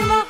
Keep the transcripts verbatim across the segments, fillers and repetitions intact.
للافتمة.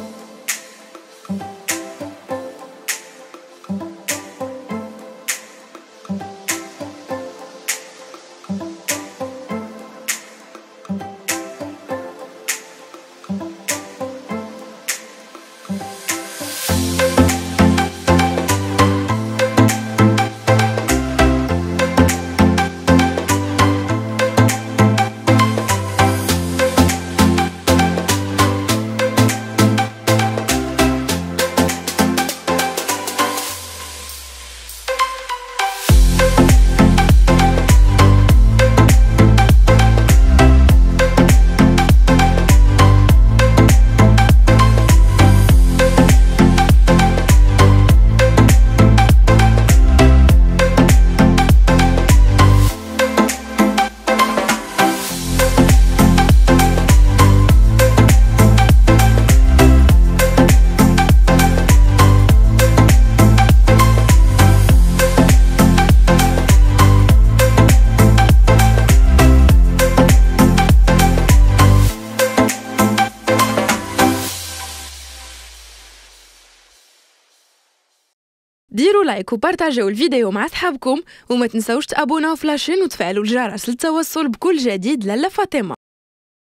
ديروا لايك وبارطاجيو الفيديو مع صحابكم وما تنساوش تابوناو في لاشين وتفعلوا الجرس للتوصل بكل جديد لالا فاطمة.